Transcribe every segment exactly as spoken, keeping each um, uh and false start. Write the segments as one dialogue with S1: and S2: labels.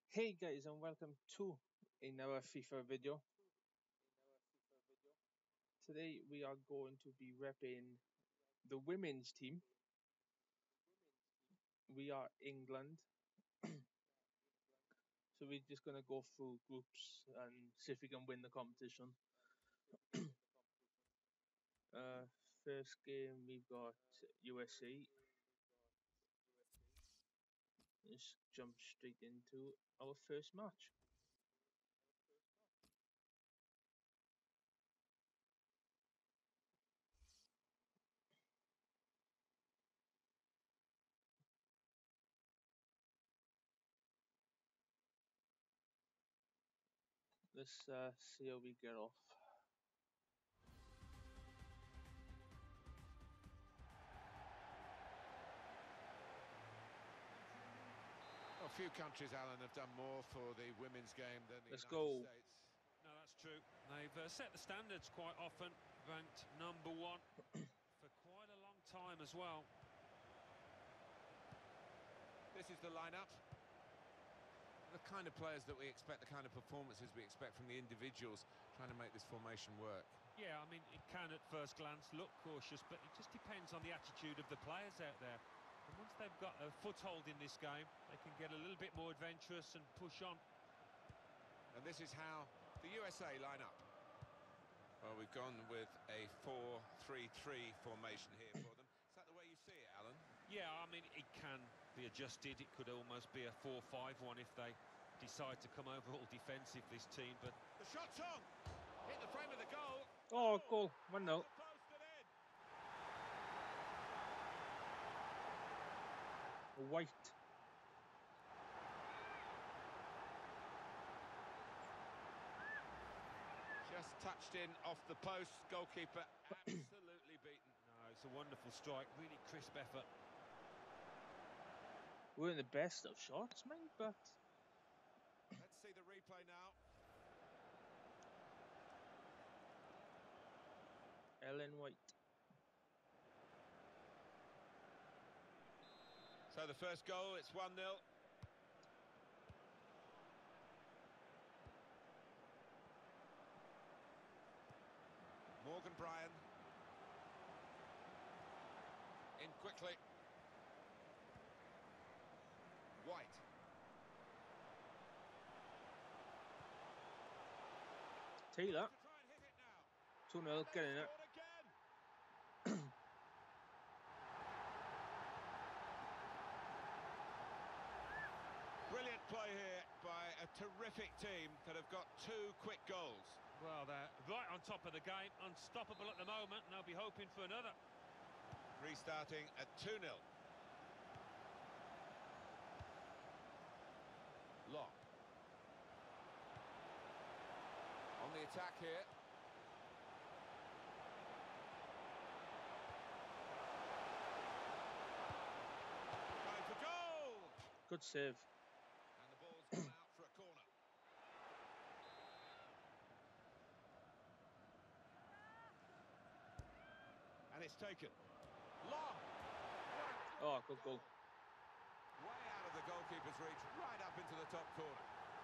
S1: Hey guys, and welcome to another FIFA video. Today we are going to be repping the women's team. We are England, so we're just gonna go through groups and see if we can win the competition. Uh, first game we've got U S A. Let's jump straight into our first match. Let's uh, see how we get off.
S2: A few countries, Alan, have done more for the women's game than the
S1: Let's
S2: United
S1: go.
S2: States.
S3: No, that's true. They've uh, set the standards quite often, ranked number one for quite a long time as well.
S2: This is the lineup. The kind of players that we expect, the kind of performances we expect from the individuals trying to make this formation work.
S3: Yeah, I mean, it can at first glance look cautious, but it just depends on the attitude of the players out there. And once they've got a foothold in this game, they can get a little bit more adventurous and push on.
S2: And this is how the U S A line up. Well, we've gone with a four three three formation here for them. Is that the way you see it, Alan?
S3: Yeah, I mean, it can be adjusted. It could almost be a four five one if they decide to come over all defensive, this team. But
S2: The shot's on! Hit the frame of the goal.
S1: Oh, goal! one nil.
S2: The post and in.
S1: White.
S2: Just touched in off the post. Goalkeeper absolutely beaten.
S3: no, it's a wonderful strike, really crisp effort.
S1: We're in the best of shots, mate, but
S2: Let's see the replay now.
S1: Ellen White.
S2: So the first goal, it's one nil. Morgan Bryan. In quickly. White.
S1: Taylor.
S2: To try and hit it now.
S1: two nil,
S2: And
S1: get
S2: they've
S1: in it.
S2: scored again. Brilliant play here by a terrific team that have got two quick goals.
S3: Well, they're right on top of the game, unstoppable at the moment, and they'll be hoping for another.
S2: Restarting at two nil. Long. On the attack here. Going for goal!
S1: Good save.
S2: And the ball's gone out for a corner. And it's taken. Long!
S1: Oh, good goal.
S2: Way out of the goalkeeper's reach, right up into the top corner.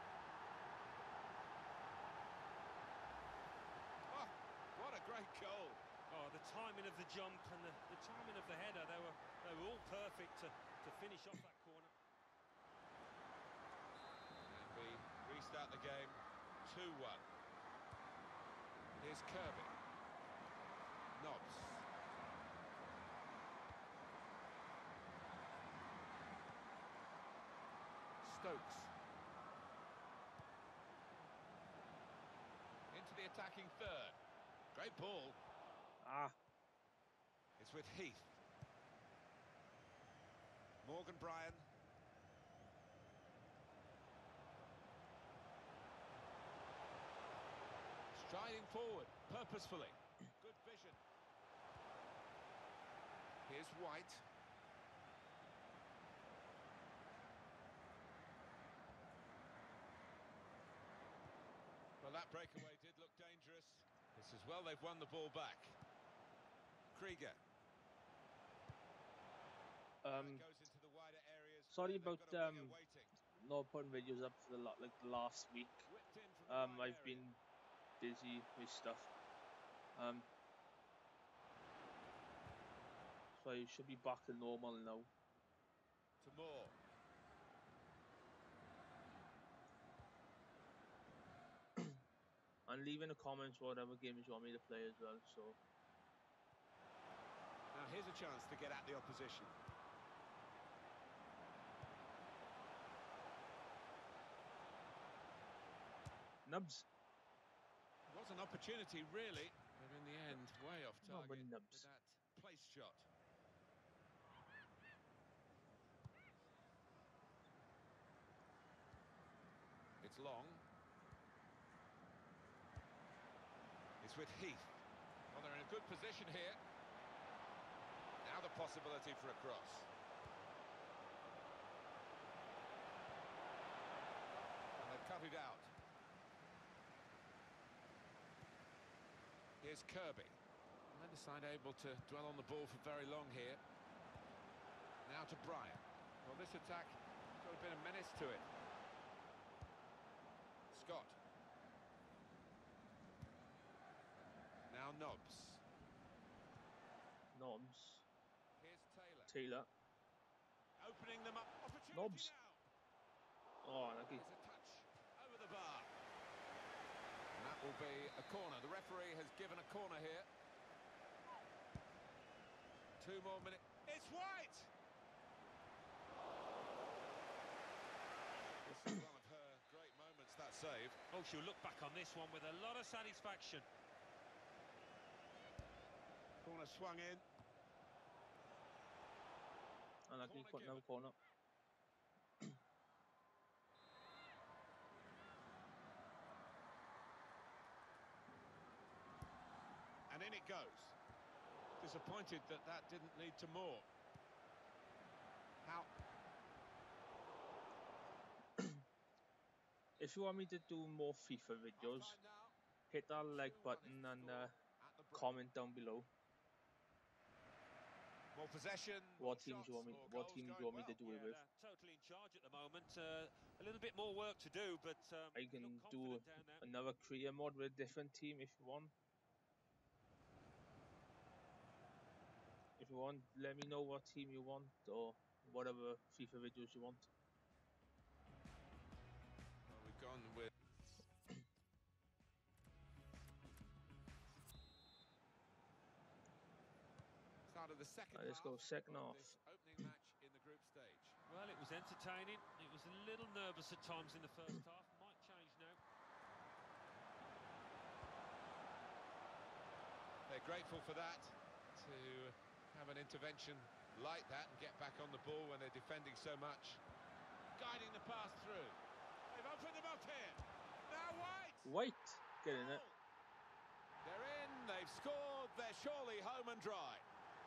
S2: Oh, what a great goal.
S3: Oh, the timing of the jump and the, the timing of the header, they were they were all perfect to, to finish off that corner.
S2: And we restart the game two one. Here's Kirby. Nobbs. Stokes. Into the attacking third. Great ball.
S1: Ah,
S2: It's with Heath. Morgan Bryan. Striding forward, purposefully. Good vision. Here's White. Well, that breakaway did look dangerous. It's as well they've won the ball back. Krieger.
S1: um,
S2: Goes into the wider areas.
S1: sorry
S2: They've
S1: about
S2: got a winger
S1: um,
S2: waiting.
S1: not putting videos up for the lot like the last week.
S2: Whipped in from the
S1: Um,
S2: wide
S1: I've
S2: area.
S1: been busy with stuff. Um, so I should be back to normal now.
S2: To Moore.
S1: And leave in the comments whatever games you want me to play as well. So
S2: Now here's a chance to get at the opposition.
S1: Nubs.
S2: Was an opportunity really, but in the end, way off
S1: No, but
S2: target
S1: nubs.
S2: with that place shot. It's long. It's with Heath. Well, they're in a good position here. Now the possibility for a cross. And they've cut it out. Here's Kirby. Neither side able to dwell on the ball for very long here. Now to Bryant. Well, this attack has got a bit of menace to it. Scott. Now Nobbs.
S1: Nobs.
S2: Here's Taylor.
S1: Taylor.
S2: Opening them up. Opportunity
S1: Nobbs.
S2: now.
S1: Oh, lucky.
S2: There's a touch over the bar. And that will be a corner. The referee has given a corner here. Two more minutes. It's White! This is one of her great moments, that save.
S3: Oh, she'll look back on this one with a lot of satisfaction.
S2: Corner swung in.
S1: Unlucky.
S2: Corner
S1: Put another
S2: given.
S1: corner.
S2: And in it goes. Disappointed that that didn't lead to more. How?
S1: If you want me to do more FIFA videos,
S2: Half-time now.
S1: hit that like
S2: two one
S1: button
S2: is the
S1: and
S2: score
S1: uh,
S2: at the break.
S1: comment down below.
S2: More possession.
S1: What
S2: more
S1: teams you want me?
S2: shots, more
S1: What
S2: goals
S1: teams
S2: going
S1: you want me
S2: well.
S1: to do it
S3: Yeah,
S1: with?
S3: they're totally in charge at the moment. Uh, a little bit more work to do, but um,
S1: I
S3: they
S1: can
S3: look
S1: do
S3: confident down there.
S1: another career mode with a different team if you want. If you want, let me know what team you want or whatever FIFA videos you want.
S2: Well, we've gone with start of the second
S1: Right, let's
S2: half
S1: go second
S2: of
S1: half.
S2: this opening match in the group stage.
S3: Well, it was entertaining. It was a little nervous at times in the first half. Might change now.
S2: They're grateful for that, to have an intervention like that and get back on the ball when they're defending so much. Guiding the pass through. They've opened them up here. Now White!
S1: White, get in it.
S2: Goal! They're in, they've scored, they're surely home and dry.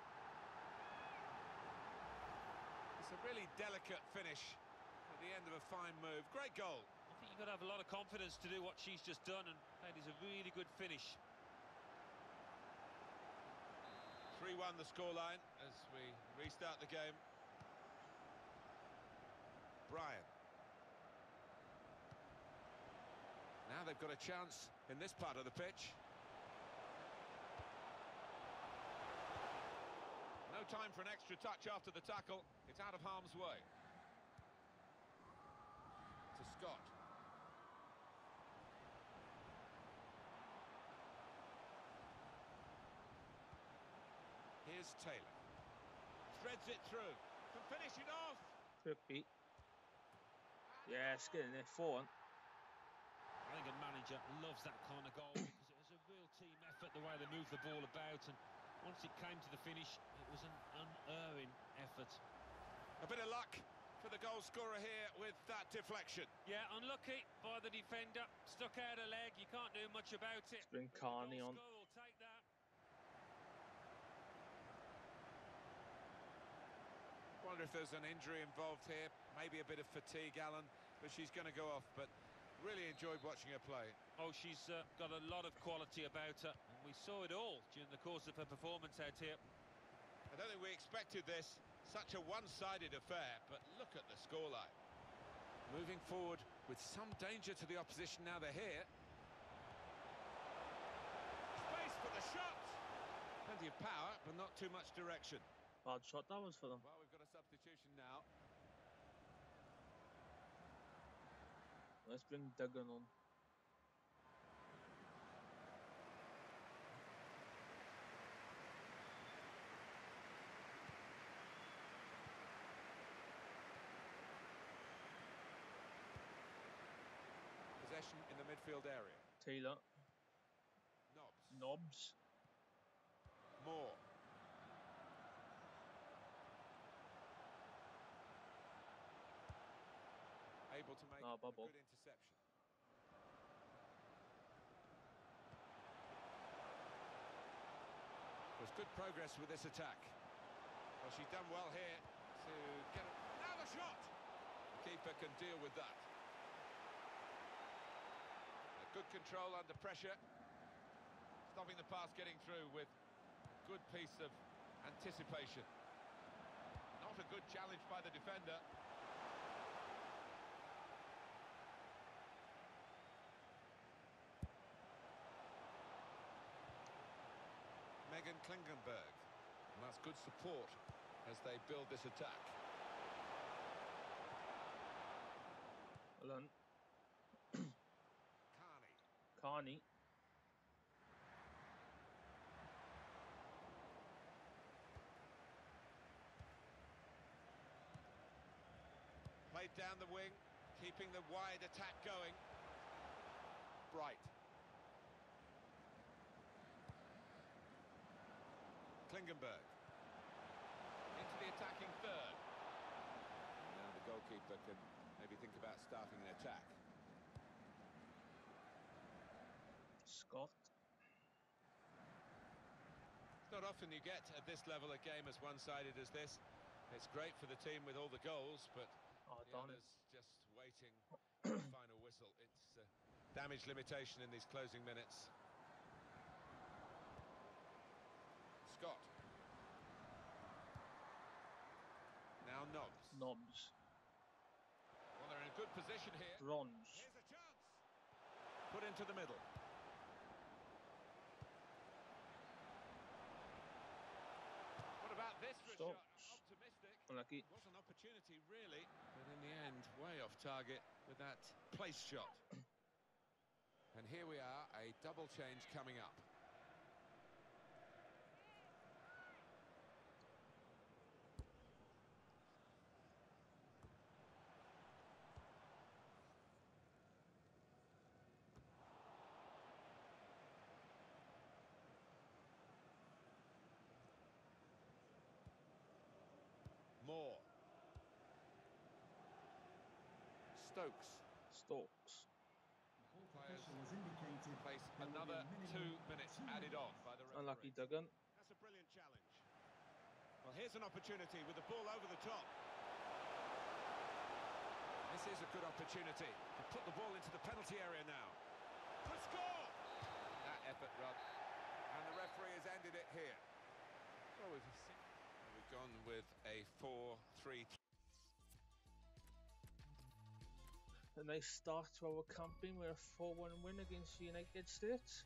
S2: It's a really delicate finish at the end of a fine move. Great goal.
S3: I think you've got to have a lot of confidence to do what she's just done, and that is a really good finish.
S2: three one the scoreline as we restart the game. Bryant. Now they've got a chance in this part of the pitch. No time for an extra touch after the tackle. It's out of harm's way. To Scott. Here's Taylor. Threads it through. Can finish it off.
S1: Quick beat. Yes, get in there. four one.
S3: I think a manager loves that kind of goal because it was a real team effort, the way they moved the ball about, and once it came to the finish, it was an unerring effort.
S2: A bit of luck for the goal scorer here with that deflection.
S3: Yeah, unlucky by the defender. Stuck out a leg. You can't do much about it.
S1: Let's bring
S3: But the
S1: Carney
S3: goal
S1: on.
S3: scorer will take that.
S2: Wonder if there's an injury involved here, maybe a bit of fatigue, Alan, but she's going to go off. But really enjoyed watching her play.
S3: Oh, she's uh, got a lot of quality about her, and we saw it all during the course of her performance out here.
S2: I don't think we expected this, such a one-sided affair, but look at the scoreline. Moving forward with some danger to the opposition now they're here. Space for the shot. Plenty of power, but not too much direction.
S1: Bad shot that was for them.
S2: Well, we've got a substitution now.
S1: Let's bring Duggan on.
S2: Possession in the midfield area.
S1: Taylor.
S2: Knobs.
S1: Knobs.
S2: Moore. Able to make
S1: Ah,
S2: a
S1: bubble.
S2: good interception. There's good progress with this attack. Well, she's done well here to get it. Now the shot! The keeper can deal with that. A good control under pressure. Stopping the pass getting through with a good piece of anticipation. Not a good challenge by the defender. Megan Klingenberg. And that's good support as they build this attack.
S1: Well done.
S2: Carney.
S1: Carney.
S2: Played down the wing, keeping the wide attack going. Bright. Klingenberg. Into the attacking third. Now the goalkeeper can maybe think about starting an attack.
S1: Scott.
S2: It's not often you get at this level a game as one-sided as this. It's great for the team with all the goals, but
S1: Oh,
S2: the
S1: darn it.
S2: others just waiting for the final whistle. It's uh, damage limitation in these closing minutes. Scott. Now Knobs.
S1: Knobs.
S2: Well, they're in a good position here.
S1: Bronze.
S2: Here's a chance. Put into the middle. What about this for a
S1: Stops.
S2: shot? Optimistic.
S1: Unlucky.
S2: Was an opportunity, really, but in the end, way off target with that place shot. And here we are, a double change coming up. Moore. Stokes.
S1: Stokes.
S2: Players place another two minutes added on by the referee.
S1: Unlucky Duggan.
S2: That's a brilliant challenge. Well, here's an opportunity with the ball over the top. This is a good opportunity to put the ball into the penalty area now. Could score! That effort, Rob. And the referee has ended it here. Well, we've, we've gone with a four three.
S1: A nice start to our campaign with a four one win against the United States.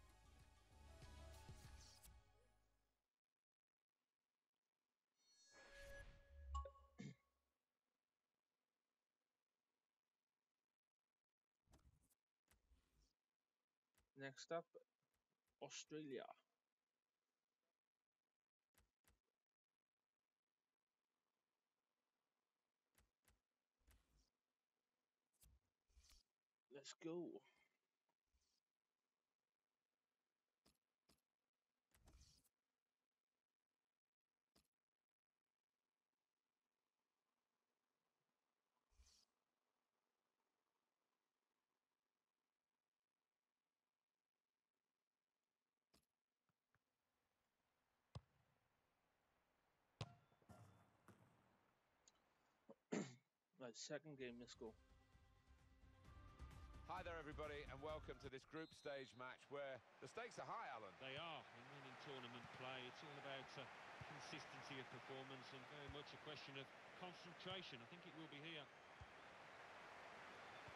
S1: Next up, Australia. Let's go. Right, second game, let's go.
S2: Hi there, everybody, and welcome to this group stage match where the stakes are high, Alan.
S3: They are in winning tournament play. It's all about uh, consistency of performance and very much a question of concentration. I think it will be here.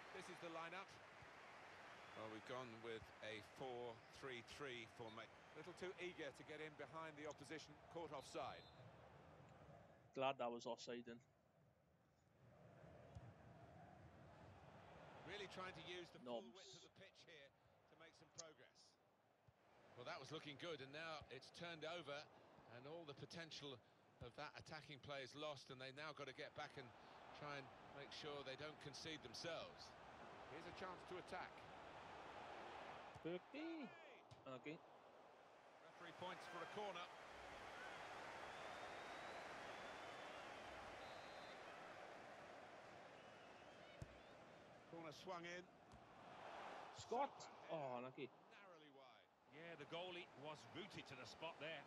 S2: This is the lineup. Well, we've gone with a four three three formation. A little too eager to get in behind the opposition, caught offside.
S1: Glad that was offside then.
S2: Really trying to use the full
S1: Knobs.
S2: width of the pitch here to make some progress. Well, that was looking good, and now it's turned over, and all the potential of that attacking play is lost, and they now got to get back and try and make sure they don't concede themselves. Here's a chance to attack.
S1: Berkey. Okay.
S2: Referee points for a corner. Corner swung in.
S1: Scott. Oh, unlucky.
S2: Narrowly wide.
S3: Yeah, the goalie was rooted to the spot there.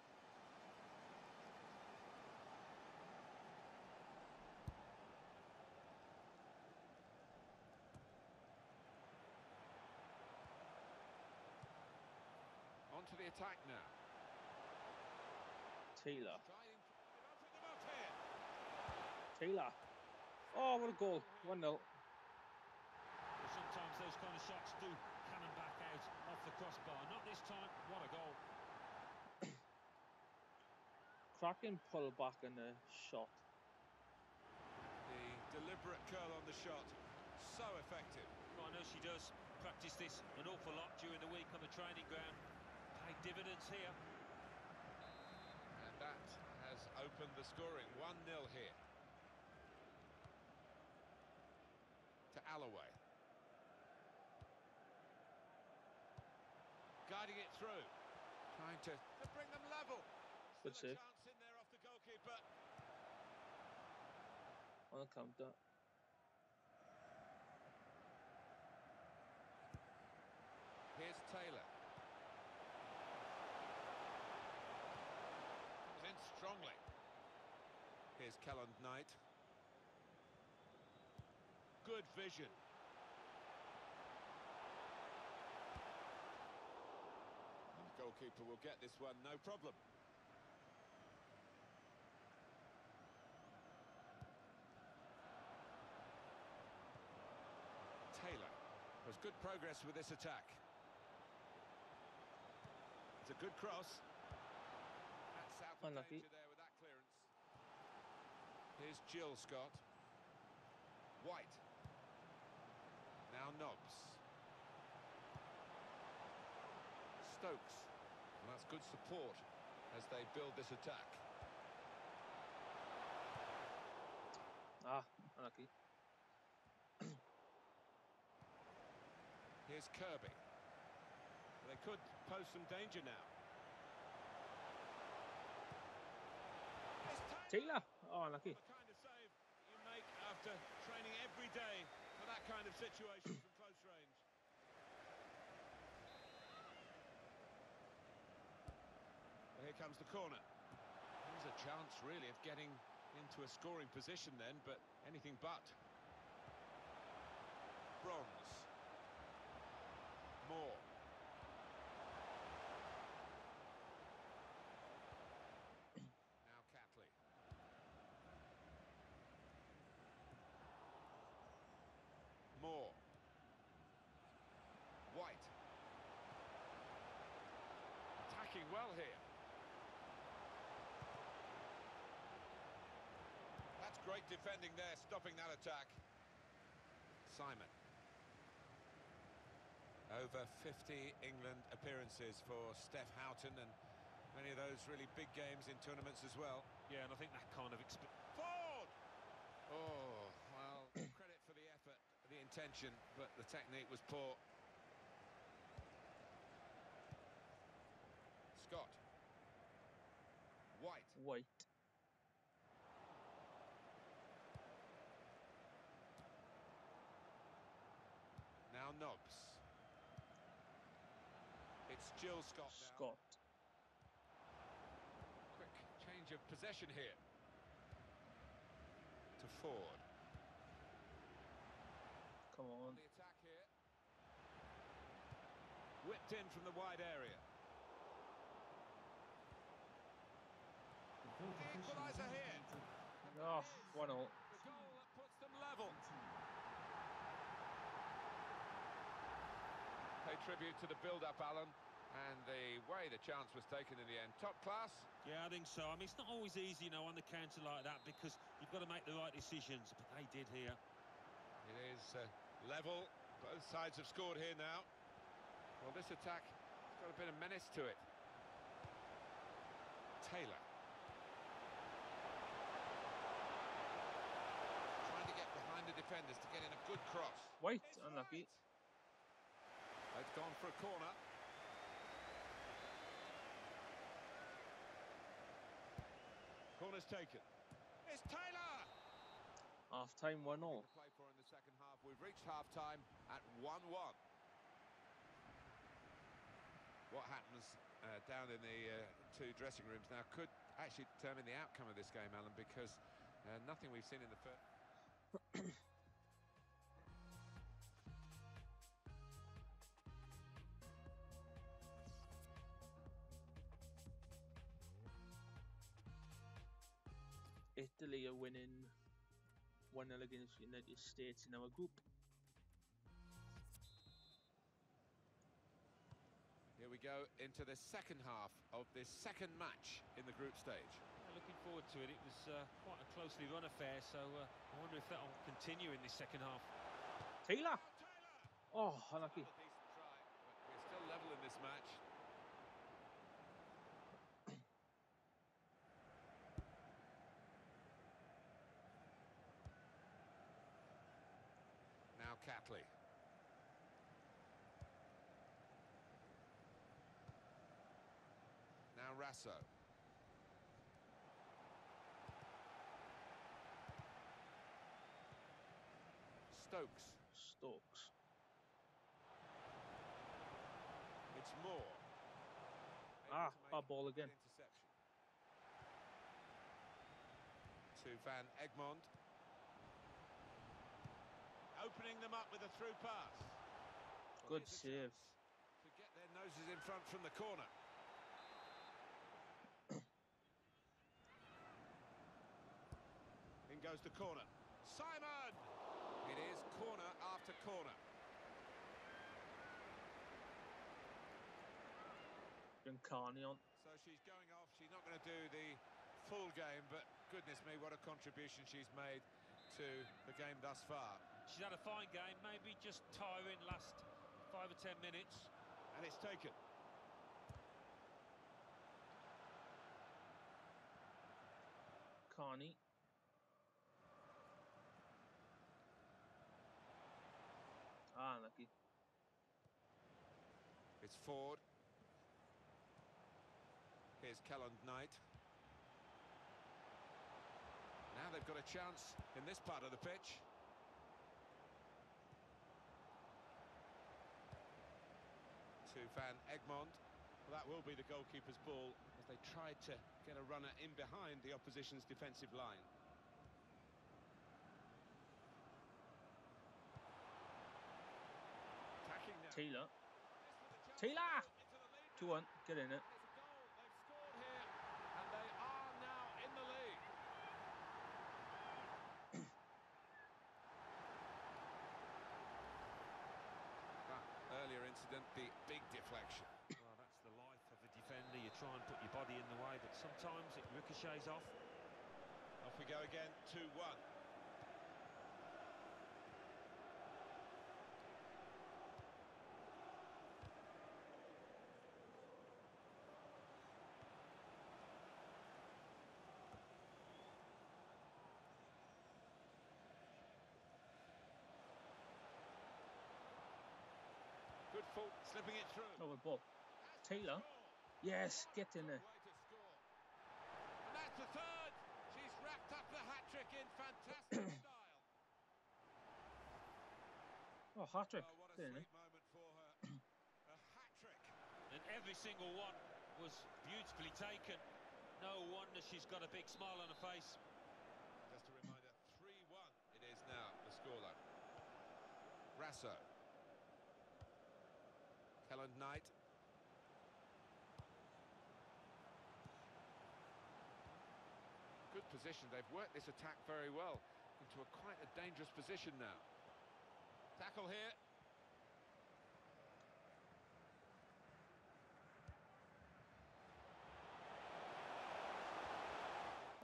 S2: On to the attack now.
S1: Taylor.
S2: Striding for- they've opened them up here.
S1: Taylor. Oh, what a goal. one nil.
S3: Well, sometimes those kind of shots do cannon back out off the crossbar. Not this time. What a goal.
S1: Cracking pull back in the shot.
S2: The deliberate curl on the shot. So effective.
S3: Well, I know she does practice this an awful lot during the week on the training ground. Paid dividends here.
S2: And that has opened the scoring. one nil here. To Alloway. Guiding it through. Trying to, to bring them level.
S1: Good
S2: Still a
S1: save.
S2: chance in there off the goalkeeper.
S1: On the counter.
S2: Here's Taylor. Comes in strongly. Here's Kelland Knight. Good vision. And the goalkeeper will get this one, no problem. Taylor has good progress with this attack. It's a good cross. That's out of
S1: Unlucky.
S2: danger there with that clearance. Here's Jill Scott. White. Now Nobbs. Stokes. And that's good support as they build this attack.
S1: Ah, unlucky.
S2: Here's Kirby. They could pose some danger now. It's
S1: Taylor. Oh, unlucky.
S2: The kind of save you make after training every day for that kind of situation from close range. Well, here comes the corner. There's a chance, really, of getting into a scoring position then, but anything but. Bronze. Moore. Now Catley. Moore. White. Attacking well here. That's great defending there, stopping that attack. Simon. Over fifty England appearances for Steph Houghton, and many of those really big games in tournaments as well.
S3: Yeah, and I think that kind of experience.
S2: Ford! Oh, well, credit for the effort, the intention, but the technique was poor. Scott. White.
S1: White.
S2: Now Nobbs. It's Jill Scott now.
S1: Scott.
S2: Quick change of possession here. To Ford.
S1: Come
S2: On
S1: on.
S2: the attack here. Whipped in from the wide area. The equaliser here.
S1: Oh, one all.
S2: The goal that puts them level. pay tribute to the build-up, Alan, and the way the chance was taken in the end. Top class.
S3: Yeah, I think so. I mean, it's not always easy, you know, on the counter like that because you've got to make the right decisions, but they did here.
S2: It is uh, level. Both sides have scored here now. Well, this attack has got a bit of menace to it. Taylor. Trying to get behind the defenders to get in a good cross.
S1: White,
S2: It's
S1: unlucky.
S2: White. It's gone for a corner. Corner's taken. It's Taylor!
S1: Half-time, one all.
S2: To play for in the second half. We've reached half-time at one one. What happens uh, down in the uh, two dressing rooms now could actually determine the outcome of this game, Alan, because uh, nothing we've seen in the first...
S1: Italy are winning one nil against the United States in our group.
S2: Here we go into the second half of this second match in the group stage.
S3: Yeah, looking forward to it. It was uh, quite a closely run affair, so uh, I wonder if that'll continue in this second half.
S1: Taylor!
S2: Taylor!
S1: Oh, unlucky.
S2: Another decent try, but we're still level in this match. Now Catley. Now Rasso. Stokes.
S1: Stokes.
S2: It's Moore.
S1: Ah,
S2: Able to
S1: bad
S2: make
S1: ball
S2: an
S1: again.
S2: interception. To Van Egmond. Opening them up with a through pass. Well,
S1: Good
S2: here's a
S1: save.
S2: chance to get their noses in front from the corner. In goes the corner. Simon! It is corner after corner.
S1: Bring Carney on.
S2: So she's going off. She's not going to do the full game, but goodness me, what a contribution she's made to the game thus far.
S3: She's had a fine game, maybe just tiring last five or ten minutes.
S2: And it's taken.
S1: Carney. Ah, unlucky.
S2: It's Ford. Here's Kelland Knight. Now they've got a chance in this part of the pitch. To Van Egmond. Well, that will be the goalkeeper's ball as they tried to get a runner in behind the opposition's defensive line. Attacking now.
S1: Taylor.
S2: This with a chance
S1: Taylor!
S2: to go into the lead
S1: two
S2: now.
S1: one. Get in it.
S2: There's a goal. They've scored here, and they are now in the lead. That earlier incident, the big deflection.
S3: Well, that's the life of a defender. You try and put your body in the way, but sometimes it ricochets off.
S2: Off we go again, two one. Good fault, slipping it through.
S1: Over ball. Taylor. Yes, get in there.
S2: Way to score. And that's the third. She's racked up the hat-trick in fantastic style.
S1: Oh, hat-trick.
S2: Oh, what a
S1: Get in
S2: sweet
S1: there.
S2: moment for her. A hat-trick.
S3: And every single one was beautifully taken. No wonder she's got a big smile on her face.
S2: Just a reminder, three one it is now, the scoreline. Rasso. Kelland Knight. Good position. They've worked this attack very well into a quite a dangerous position now. Tackle here.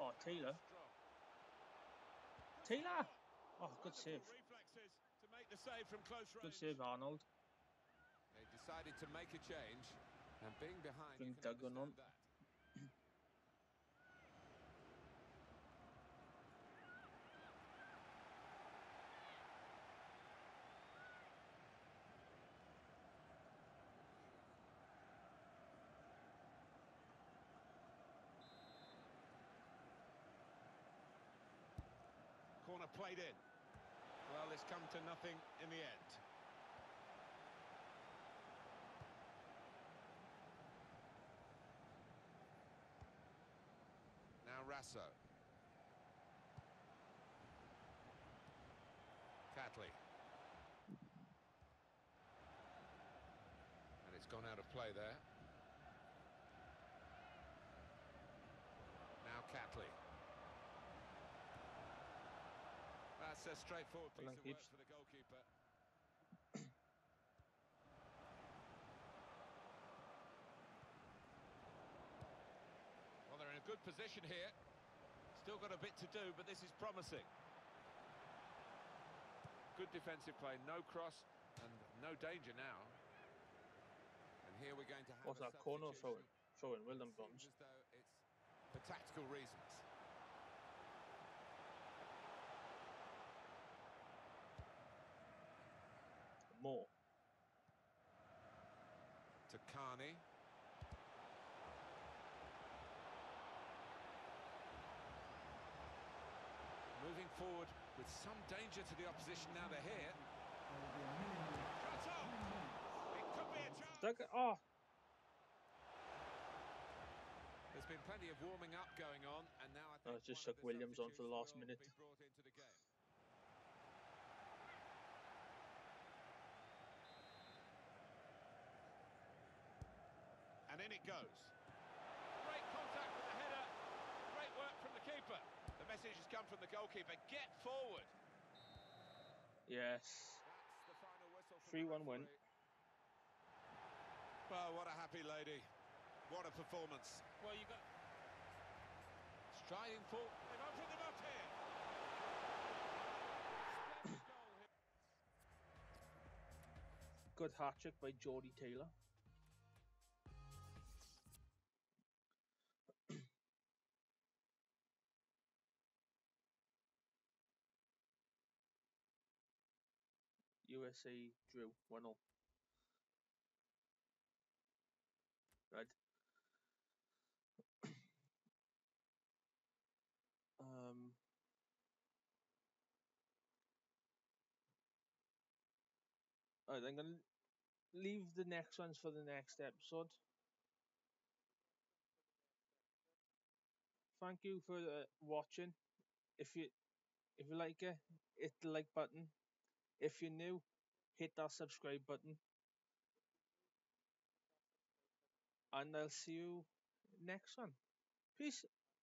S1: Oh, Taylor.
S2: Strong.
S1: Taylor! Oh, good
S2: Wonderful
S1: save.
S2: reflexes to make the save from close
S1: Good
S2: range.
S1: save, Arnold.
S2: They decided to make a change, and being behind,
S1: Bring
S2: you can
S1: Duggan
S2: understand
S1: on.
S2: that. Corner played in. Well, it's come to nothing in the end. Now Rasso. Catley. And it's gone out of play there. Now Catley. That's a straightforward piece
S1: Well,
S2: of
S1: keeps.
S2: work for the goalkeeper. Well, they're in a good position here. Still got a bit to do, but this is promising. Good defensive play, no cross and no danger now. And here we're going to have
S1: What's
S2: a
S1: that corner
S2: substitution.
S1: throwing? Throwing
S2: It
S1: William
S2: seems
S1: Guns.
S2: as though it's for tactical reasons.
S1: More.
S2: To Carney. Moving forward with some danger to the opposition now they're here. Shot on! It could be a chance.
S1: Duggan. Oh,
S2: There's been plenty of warming up going on, and now I think
S1: Oh, it's just
S2: one of
S1: stuck
S2: the
S1: Williams on for the last
S2: substitutes
S1: minute.
S2: will be brought into the game. And in it goes. Great contact with the header. Great work from the keeper. The message has come from the goalkeeper. Get forward.
S1: yes.
S2: That's the final whistle from
S1: three
S2: the
S1: one win.
S2: referee. Well, what a happy lady. What a performance.
S3: Well, you got...
S2: Striding forward. They've opened them up here. Splendid goal here.
S1: Good hat trick by Jordie Taylor. U S A drew one all. Right. Um. Alright, I'm gonna leave the next ones for the next episode. Thank you for uh, watching. If you if you like it, hit the like button. If you're new, hit that subscribe button. And I'll see you next one. Peace.